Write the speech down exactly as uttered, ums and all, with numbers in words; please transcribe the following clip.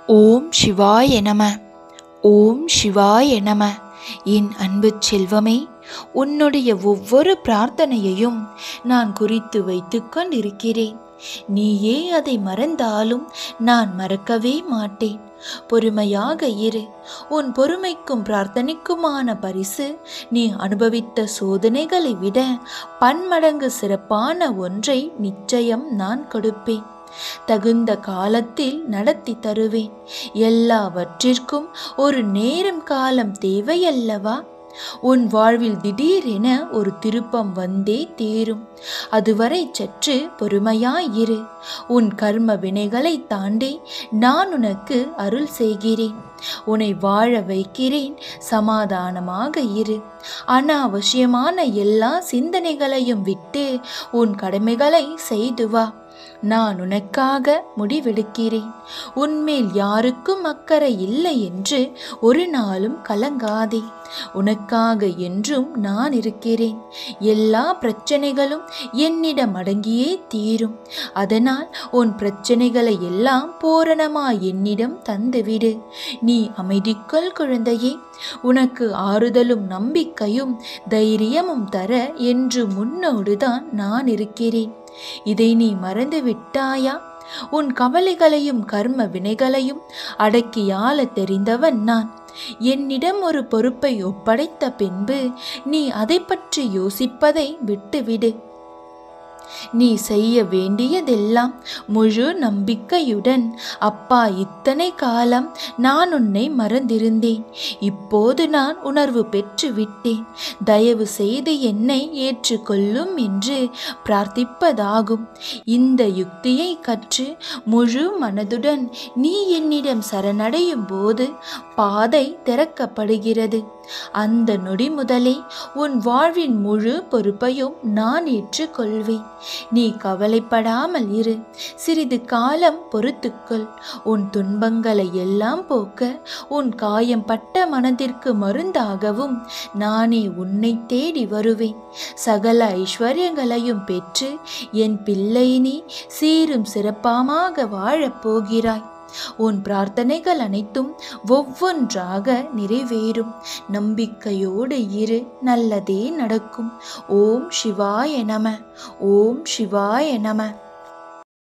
ஓம் சிவாய நம. ஓம் சிவாய நம. என் அன்பு செல்வமே, உன்னுடைய ஒவ்வொரு பிரார்த்தனையையும் நான் குறித்து வைத்து கொண்டிருக்கிறேன். நீயே அதை மறந்தாலும் நான் மறக்கவே மாட்டேன். பொறுமையாக இரு. உன் பொறுமைக்கும் பிரார்த்தனைக்குமான பரிசு நீ அனுபவித்த சோதனைகளை விட பன்மடங்கு சிறப்பான ஒன்றை நிச்சயம் நான் கொடுப்பேன். தகுந்த காலத்தில் நடத்தி தருவேன். எல்லாவற்றிற்கும் ஒரு நேரம் காலம் தேவையல்லவா? உன் வாழ்வில் திடீரென ஒரு திருப்பம் வந்தே தீரும். அதுவரை சற்று பொறுமையாயிரு. உன் கர்ம வினைகளை தாண்டி நான் உனக்கு அருள் செய்கிறேன். உன்னை வாழ வைக்கிறேன். சமாதானமாக இரு. அனாவசியமான எல்லா சிந்தனைகளையும் விட்டு உன் கடமைகளை செய்து வா. நான் உனக்காக முடிவெடுக்கிறேன். உன்மேல் யாருக்கும் அக்கறை இல்லை என்று ஒரு நாளும் கலங்காதே. உனக்காக என்றும் நான் இருக்கிறேன். எல்லா பிரச்சனைகளும் என்னிடம் அடங்கியே தீரும். அதனால் உன் பிரச்சனைகளை எல்லாம் பூரணமாய் என்னிடம் தந்துவிடு. நீ அமைதிக்கொள் குழந்தையே. உனக்கு ஆறுதலும் நம்பிக்கையும் தைரியமும் தர என்று முன்னோடுதான் நான் இருக்கிறேன். இதை நீ மறந்து விட்டாயா? உன் கவலைகளையும் கர்ம வினைகளையும் அடக்கியாள தெரிந்தவன் நான். என்னிடம் ஒரு பொறுப்பை ஒப்படைத்த பின்பு நீ அதை பற்றி யோசிப்பதை விட்டுவிடு. நீ செய்ய வேண்டியதெல்லாம் முழு நம்பிக்கையுடன், அப்பா, இத்தனை காலம் நான் உன்னை மறந்திருந்தேன். இப்போது நான் உணர்வு பெற்று விட்டேன். தயவு செய்து என்னை ஏற்றுக்கொள்ளும் என்று பிரார்த்திப்பதாகும். இந்த யுக்தியை கற்று முழு மனதுடன் நீ என்னிடம் சரணடையும் போது பாதை திறக்கப்படுகிறது. அந்த நொடி முதலே உன் வாழ்வின் முழு பொறுப்பையும் நான் ஏற்றுக்கொள்வேன். நீ கவலைப்படாமல் இரு. சிறிது காலம் பொறுத்துக்கொள். உன் துன்பங்களை எல்லாம் போக்க, உன் காயம் பட்ட மனதிற்கு மருந்தாகவும் நானே உன்னை தேடி வருவேன். சகல ஐஸ்வர்யங்களையும் பெற்று என் பிள்ளை நீ சீரும் சிறப்பாக வாழப் போகிறாய். உன் பிரார்த்தனைகள் அனைத்தும் ஒவ்வொன்றாக நிறைவேறும். நம்பிக்கையோடு இரு. நல்லதே நடக்கும். ஓம் சிவாய நம. ஓம் சிவாய நம.